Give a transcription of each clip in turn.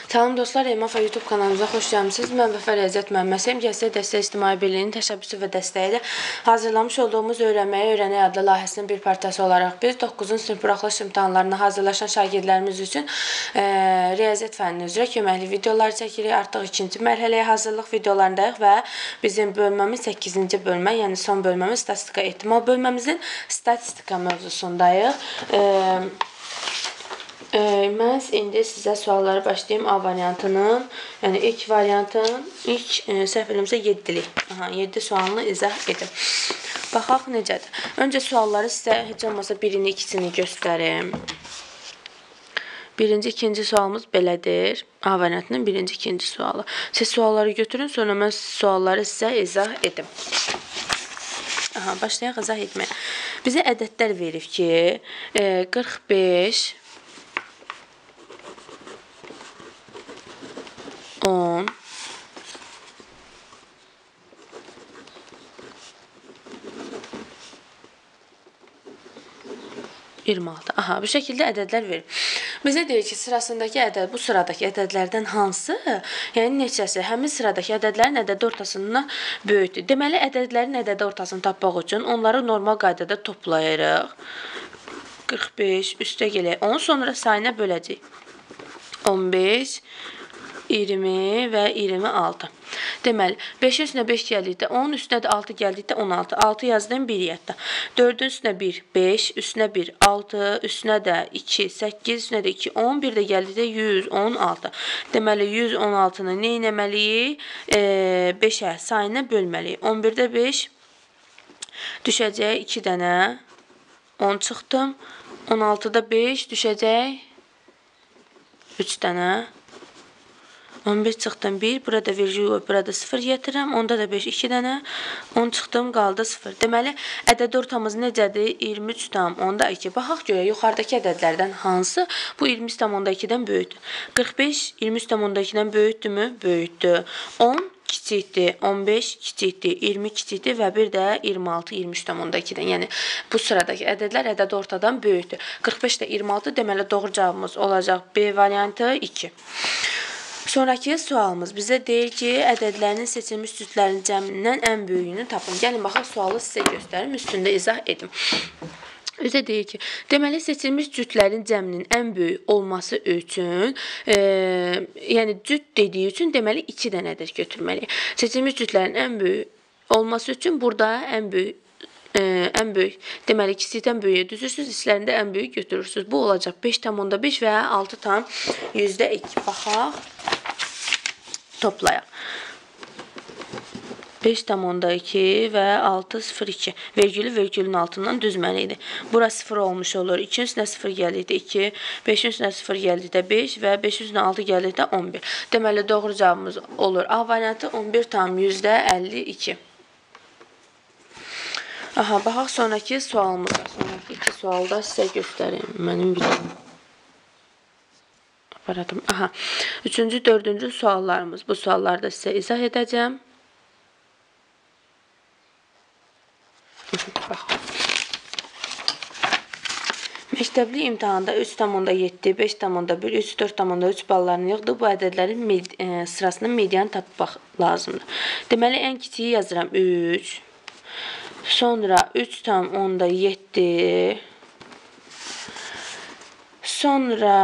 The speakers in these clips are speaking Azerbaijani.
Salam dostlar, Elmafa YouTube kanalımıza xoş gəlmisiniz. Mən Vəfa Riyaziyyat müəlliməsiyəm. Gəzsə Dəstək İctimai Birliyinin təşəbbüsü və dəstəyi ilə hazırlamış olduğumuz Öyrənməyə Öyrənək adlı layihəsinin bir partiyası olaraq biz 9-cu sinif buraxılış imtahanlarına hazırlaşan şagirdlərimiz üçün riyaziyyat fənni üzrə köməkli videolar çəkirik. Artıq ikinci mərhələyə hazırlıq videolarındayıq və bizim bölməmiz 8-ci bölmə, yəni son bölməmiz statistika ehtimal bölməmizin statistika mövzusundayıq. Mən indi sizə sualları başlayayım. A variantının, yəni ilk variantın, səhv eləmirəmsə 7-lik. 7 sualını izah edim. Baxaq necədir. Öncə sualları sizə heç olmasa birini, ikisini göstərim. Birinci, ikinci sualımız belədir. A variantının birinci, ikinci sualı. Siz sualları götürün, sonra mən sualları sizə izah edim. Başlayaq izah etməyə. Bizə ədədlər verib ki, 45, 10, 26. Bu şəkildə ədədlər verir. Bizə deyir ki, sırasındakı ədəd, bu sıradakı ədədlərdən hansı, yəni neçəsi həmin sıradakı ədədlərin ədəd ortasından böyükdür. Deməli, ədədlərin ədəd ortasını tapmaq üçün onları normal qaydada toplayırıq. 45 üstə gələk 10, sonra sayına böləcək. 15, 20 və 26. Deməli, 5-in üstünə 5 gəldikdə 10, üstünə də 6 gəldikdə 16. 6 yazdım, 1 yadda. 4-ün üstünə 1, 5, üstünə 1, 6, üstünə də 2, 8, üstünə də 2, 10, 1 də gəldikdə 116. Deməli, 116-nı nə etməliyik? 5-ə sayına bölməliyik. 11-də 5 düşəcək 2 dənə. 10 çıxdım. 16-da 5 düşəcək 3 dənə. 15 çıxdım 1, burada virgül, burada 0 gətirirəm. Onda da 5, 2 dənə. 10 çıxdım, qaldı 0. Deməli, ədəd ortamız necədir? 23,2. Baxaq görə, yuxarıdakı ədədlərdən hansı bu 23,2-dən böyükdür? 45, 23,2-dən böyükdürmü? Böyükdür. 10 kiçikdir, 15 kiçikdir, 20 kiçikdir və bir də 26, 23,2-dən. Yəni, bu sıradakı ədədlər ədəd ortadan böyükdür. 45 də 26, deməli, doğru cavabımız olacaq B variantı 2. Sonraki sualımız bizə deyir ki, ədədlərinin seçilmiş cütlərin cəmindən ən böyüyünü tapın. Gəlin, baxaq, sualı sizə göstərim, üstündə izah edim. Bizə deyir ki, deməli, seçilmiş cütlərin cəminin ən böyük olması üçün, yəni cüt dediyi üçün, deməli, 2 dənədir götürməliyik. Seçilmiş cütlərin ən böyük olması üçün burada ən böyük, deməli, kiçikdən böyüyə düzürsünüz, içlərində ən böyük götürürsünüz. Bu olacaq 5,5 və 6,2. Baxaq, toplayaq. 5,2 və 6,02. Vergülü vergülün altından düzməliydi. Bura 0 olmuş olur. 2-in üstünə 0 gəldikdə 2, 5-in üstünə 0 gəldikdə 5 və 5-in üstünə 6 gəldikdə 11. Deməli, doğru cavabımız olur. A variantı 11,52. Baxaq, sonraki sualımıza. Sonraki 2 sualda sizə göstərim. Mənim videom. Aparadım. 3-cü, 4-cü suallarımız. Bu suallarda sizə izah edəcəm. Məktəbli imtahanda 3,7, 5,1, 3, 4,3 ballarını yığdı. Bu ədədlərin sırasının medianı tapmaq lazımdır. Deməli, ən kiçiyi yazıram 3. Sonra 3,7. Sonra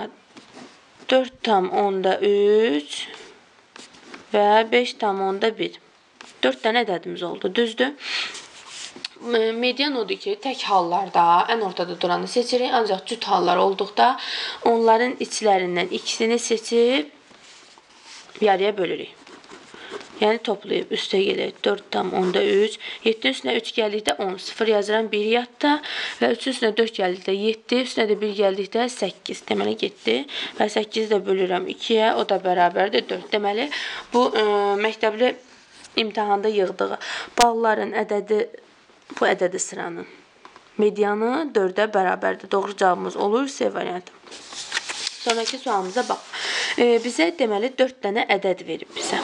4,3 və 5,1. 4 dənə ədədimiz oldu, düzdür? Median odur ki, tək hallarda ən ortada duranı seçirik, ancaq cüt hallar olduqda onların içlərindən ikisini seçib yarıya bölürük. Yəni, toplayıb üstə gələk 4,3, 7-in üstünə 3 gəldikdə 10, 0 yazıram 1 yadda və 3-in üstünə 4 gəldikdə 7, üstünə də 1 gəldikdə 8, deməli 7 və 8-i də bölürəm 2-yə, o da bərabərdir 4. Deməli, bu məktəbli imtahanda yığdığı balların ədədi, bu ədədi sıranın medianı 4-ə bərabərdir. Doğru cavabımız olur C variantı. Sonraki sualımıza bax. Bizə deməli 4 dənə ədəd verib bizə.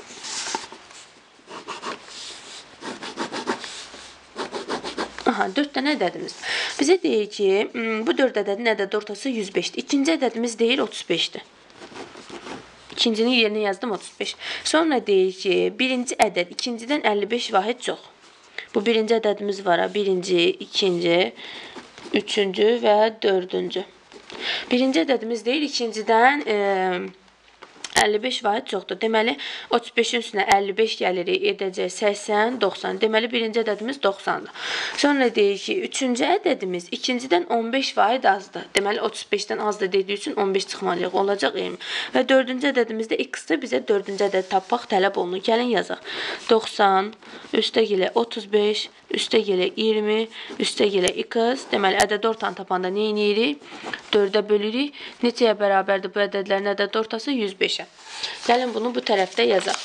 4 dənə ədədimiz. Bizə deyir ki, bu 4 ədədin ədəd ortası 105-dir. İkinci ədədimiz deyir 35-dir. İkincinin yerinə yazdım 35. Sonra deyir ki, birinci ədəd ikincidən 55 vahid çox. Bu birinci ədədimiz var. Birinci, ikinci, üçüncü və dördüncü. Birinci ədədimiz deyil, ikincidən 55 vahid çoxdur. Deməli, 35-in üstünə 55 gəlir, edəcək 80, 90. Deməli, birinci ədədimiz 90-dır. Sonra deyir ki, üçüncü ədədimiz ikincidən 15 vahid azdır. Deməli, 35-dən azdır dediyi üçün 15 çıxmalıyıq. Olacaq 20. Və dördüncü ədədimizdə x-dir. Bizə dördüncü ədəd tapmaq tələb olunur. Gəlin yazaq. 90, üstə gələ 35, üstə gələ 20, üstə gələ x. Deməli, ədəd ortanı tapanda nə edirik? 4-ə bölürük. Neçəyə bərabərdir bu ədədlərin ədəd ortası? 105-ə. Gəlin bunu bu tərəfdə yazaq.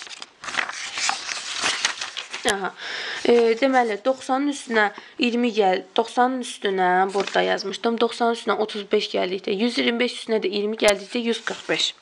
Deməli, 90-ın üstünə 20 gəl, 90-ın üstünə burada yazmışdım. 90-ın üstünə 35 gəldikdə, 125 üstünə də 20 gəldikdə 145.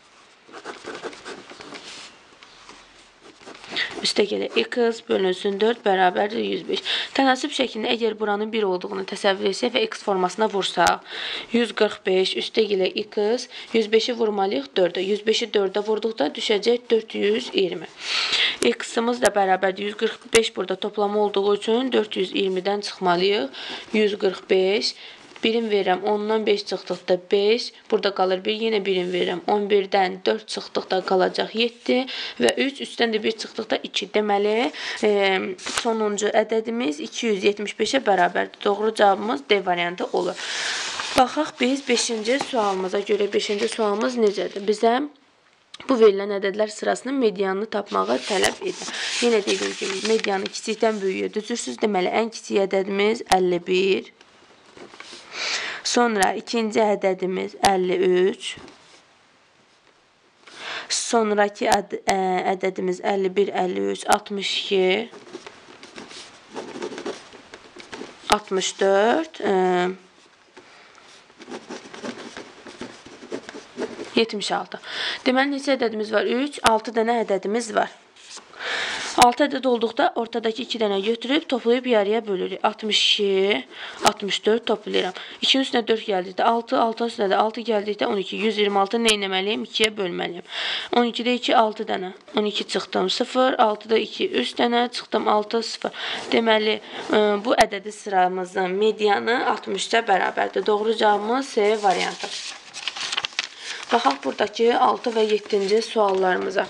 Üstə gələ x bölünsün 4 bərabərdir 105. Tənasib şəklində əgər buranın 1 olduğunu təsəvvür etsək və x formasına vursaq, 145 üstə gələ x, 105-i vurmalıyıq 4-ə. 105-i 4-ə vurduqda düşəcək 420. X-ımız da bərabərdir 145, burada toplama olduğu üçün 420-dən çıxmalıyıq. 145. Birim verirəm, 10-dan 5 çıxdıqda 5, burada qalır 1, yenə birim verirəm, 11-dən 4 çıxdıqda qalacaq 7 və 3, üstdən də 1 çıxdıqda 2. Deməli, sonuncu ədədimiz 275-ə bərabərdir. Doğru cavabımız D variantı olur. Baxaq biz 5-ci sualımıza görə 5-ci sualımız necədir? Bizə bu verilən ədədlər sırasının medianını tapmağı tələb edir. Yenə dediyim kimi, medianı kiçikdən böyüyə düzürsünüz. Deməli, ən kiçik ədədimiz 51. Sonra ikinci ədədimiz 53. Sonraki ədədimiz 51, 53, 62, 64, 76. Deməli, neçə ədədimiz var? 3, 6 dənə ədədimiz var. 6 ədəd olduqda ortadakı 2 dənə götürüb, toplayıb yarıya bölürük. 62, 64 toplayıram. 2-nin üstünə 4 gəldikdə 6, 6-ın üstünə də 6 gəldikdə 12. 126 nə etməliyim? 2-yə bölməliyim. 12-də 2, 6 dənə. 12 çıxdım 0, 6-da 2, 3 dənə çıxdım 6, 0. Deməli, bu ədədi sıramızın medianı 60-a bərabərdir. Doğru cavabımız C variantı. Baxaq buradakı 6 və 7-ci suallarımıza.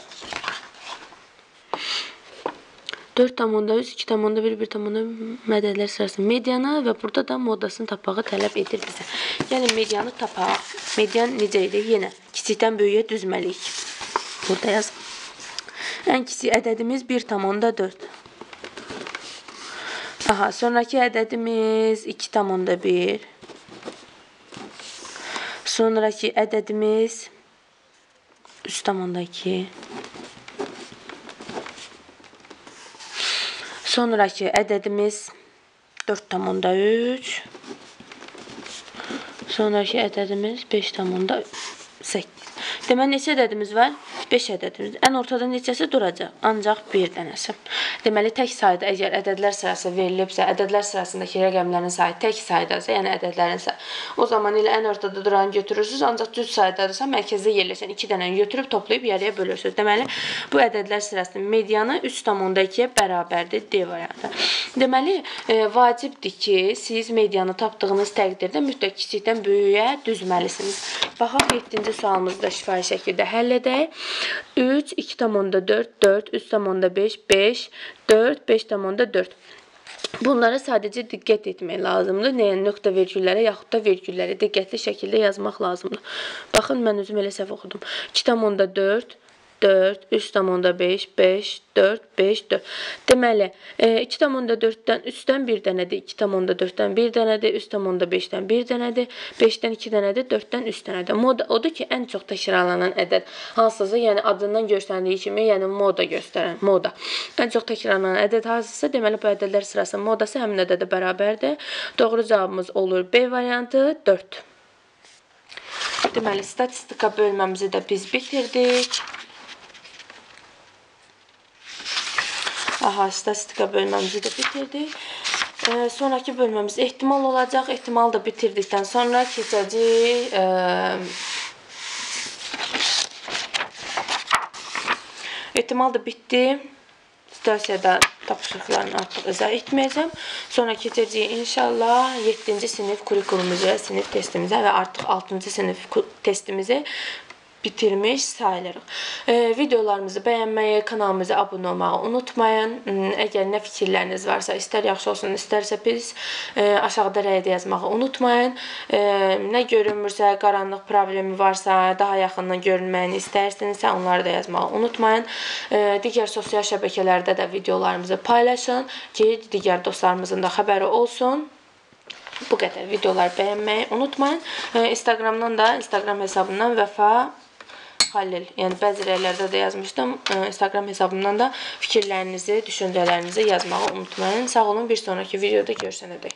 4,3, 2,1, 1,1 ədədlər sırasında medianı və burada da modasını tapmağı tələb edir bizə. Gəlin medianı tapaq. Median necə idi? Yenə kiçikdən böyüyə düzməliyik. Burada yaz. Ən kiçik ədədimiz 1,4. Sonraki ədədimiz 2,1. Sonraki ədədimiz 3,2. Sonraki ədədimiz 4,3. Sonraki ədədimiz 5,8. Deməli, neçə ədədimiz var? 5 ədədimiz. Ən ortada neçəsi duracaq? Ancaq bir dənəsi. Deməli, tək sayda əgər ədədlər sırası verilibsə, ədədlər sırasındakı rəqəmlərin sayı tək saydadırsa, yəni ədədlərin sayı, o zaman ilə ən ortada duranı götürürsünüz, ancaq düz saydadırsa, mərkəzdə yerləşən 2 dənəni götürüb, toplayıb yarıya bölürsünüz. Deməli, bu ədədlər sırasının medianı 3,2-yə bərabərdir D variantı. Deməli, vacibdir ki, siz medianı tapdığınız təqdirdə mütləq kiçikdən böyüyə düzməlisiniz. Baxaq 7-ci sualımızı da şifahi şəkildə həll edək. 3, 2,4, 4, 3,5, 5, 4, 5,4. Bunlara sadəcə diqqət etmək lazımdır. Yəni, nöqtə vergüllərə yaxud da vergülləri diqqətli şəkildə yazmaq lazımdır. Baxın, mən özüm elə səhv oxudum. 2,4, 4, 3,5, 5, 4, 5, 4. Deməli, 2,4-dən 3-dən 1 dənədir, 2,4-dən 1 dənədir, 3,5-dən 1 dənədir, 5-dən 2 dənədir, 4-dən 3 dənədir. Moda odur ki, ən çox təkrarlanan ədəd hansısa, yəni adından göstərdiyi kimi, yəni moda göstərən, moda. Ən çox təkrarlanan ədəd hansısa, deməli, bu ədədlər sırasının modası həmin ədədə bərabərdir. Doğru cavabımız olur B variantı 4. Deməli, statistika bölməmizi də biz bitirdik. Statistika bölməmizi də bitirdik. Sonraki bölməmiz ehtimal olacaq. Ehtimal da bitirdikdən sonra keçəcək ehtimal da bitdi. Stasiyada tapşırıqlarını artıq izah etməyəcəm. Sonra keçəcəyik inşallah 7-ci sinif kurikulumuza, sinif testimizə və artıq 6-cı sinif testimizi bitirmiş sayılırıq. Videolarımızı bəyənməyi, kanalımıza abunə olmağı unutmayın. Əgər nə fikirləriniz varsa, istər yaxşı olsun, istərsə pis, aşağıda rəydə yazmağı unutmayın. Nə görünmürsə, qaranlıq problemi varsa, daha yaxından görünməyini istərsinizsə, onları da yazmağı unutmayın. Digər sosial şəbəkələrdə də videolarımızı paylaşın ki, digər dostlarımızın da xəbəri olsun. Bu qədər. Videoları bəyənməyi unutmayın. Instagram hesabından Vəfa Xəlil, yəni bəzi rəylərdə də yazmışdım. Instagram hesabımdan da fikirlərinizi, düşüncələrinizi yazmağı unutmayın. Sağ olun, bir sonraki videoda görüşənədək.